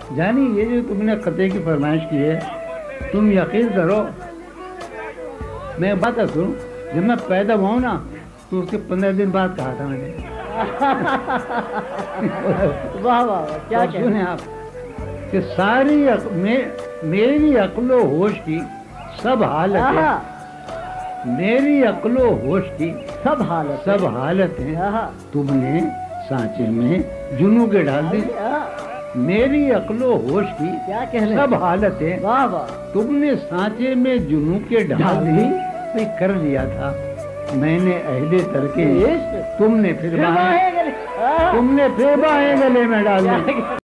जानी ये जो तुमने खते की फरमाइश की है, तुम यकीन करो, मैं बात सुनो, जब मैं पैदा हुआ हूं ना तो उसके 15 दिन बाद कहा था मैंने। वाह वाह क्या सुने आप कि सारी मेरी अक्लो होश की सब हालत, मेरी अक्लो होश की सब हालतें तुमने सांचे में जुनू के डाल दी। मेरी अक्लो होश की क्या कह रहे सब हालतें वाह वाह तुमने सांचे में जुनू के डाल दी। कर लिया था मैंने अहदे तरके, तुमने फिर बाहें गले में डाल दी।